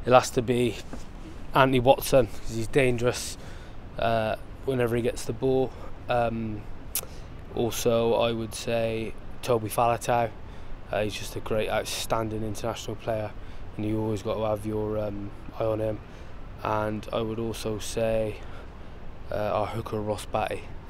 it'll have to be Anthony Watson, because he's dangerous whenever he gets the ball. Also, I would say Toby Faletau. He's just a great, outstanding international player, and you always got to have your eye on him. And I would also say our hooker Ross Batty.